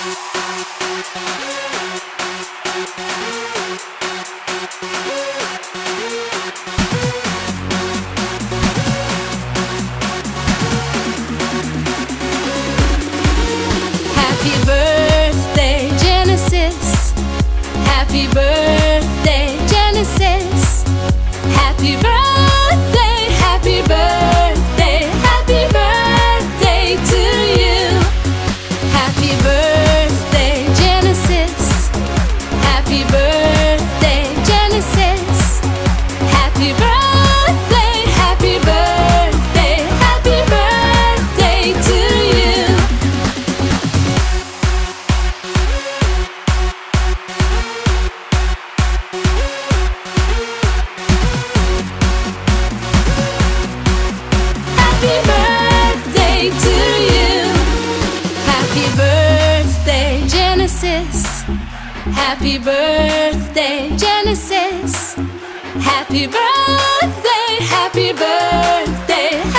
Happy birthday, Genesis. Happy birthday, Genesis. Happy birthday, happy birthday, happy birthday to you. Happy birthday, Genesis. Happy birthday, Genesis. Happy birthday, happy birthday, happy birthday to you. Happy birthday to you. Happy birthday, Genesis. Happy birthday, Genesis. Happy birthday, happy birthday,